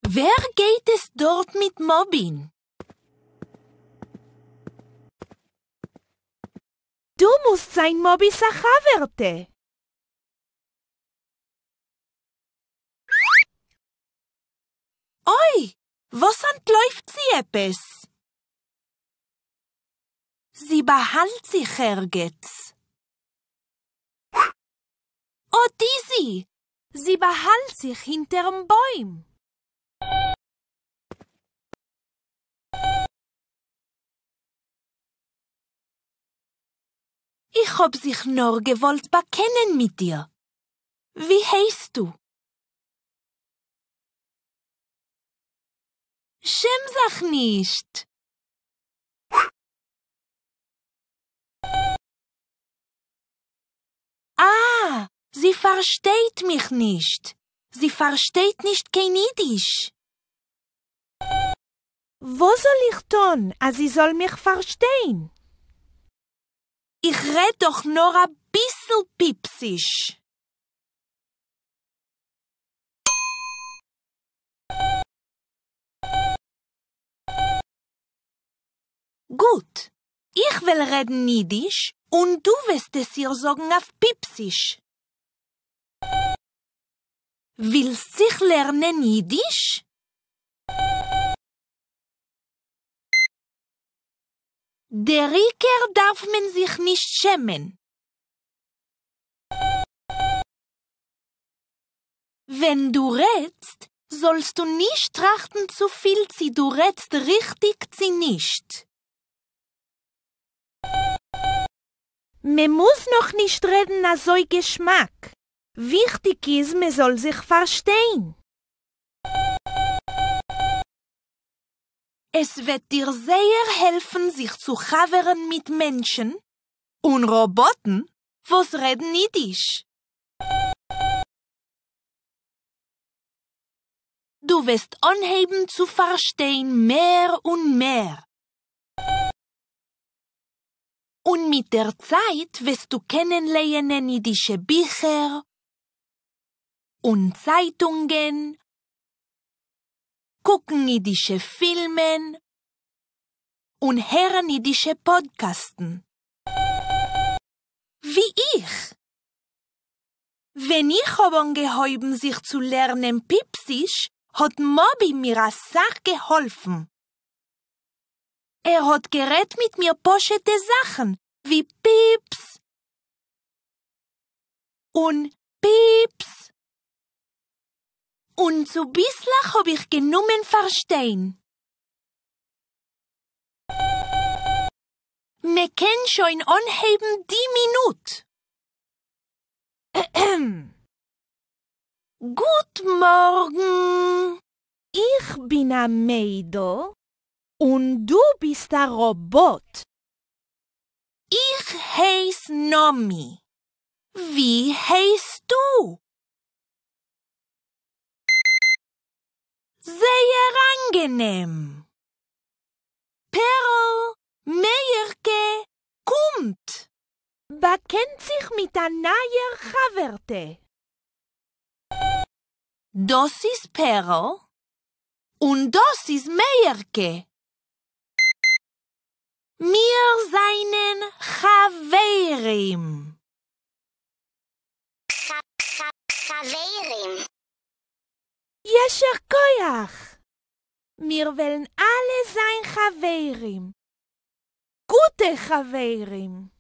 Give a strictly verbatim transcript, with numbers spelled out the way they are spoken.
Wer geht es dort mit Mobbing? Du musst sein Mobi sa חבר'תה. Oi, was entläuft sie etwas? Sie behält sich ergens. Oh, Disi, sie behält sich hinterm Bäum. Ich hab sich nur gewollt bekennen mit dir. Wie heißt du? Schäm sich nicht. Ah, sie versteht mich nicht. Sie versteht nicht kein Jiddisch. Wo soll ich tun, als sie soll mich verstehen? Ich red doch nur ein bisschen Pipsisch. Gut, ich will reden Jiddisch und du wirst es ihr sagen auf Pipsisch. Willst sich lernen Jiddisch? Der Riker darf man sich nicht schämen. Wenn du redst, sollst du nicht trachten zu viel, sie du redst richtig, sie nicht. Man muss noch nicht reden nach so Geschmack. Wichtig ist, man soll sich verstehen. Es wird dir sehr helfen, sich zu chaveren mit Menschen und Robotern, was reden Jiddisch. Du wirst anheben zu verstehen mehr und mehr. Und mit der Zeit wirst du kennenlernen jiddische Bücher und Zeitungen, gucken jiddische Filme und hören jiddische Podcasten. Wie ich. Wenn ich hab angehäuben, sich zu lernen Pipsisch, hat Mobi mir a Sach geholfen. Er hat geredet mit mir poschete Sachen, wie Pips und Pips. Und so bisslach hab ich genommen verstehen. Me kenn schon anheben die Minute. Gut Morgen. Ich bin ein Mädel und du bist ein Robot. Ich heiß Nomi. Wie heißt du? Sehr angenehm. Perl, Meierke, kommt. Bekennt sich mit einer neuen חבר'תה. Das ist Perl und das ist Meierke. Wir seinen Chaverim. חברים. ישר כוח. Wir wollen alle sein Chaverim. Gute Chaverim.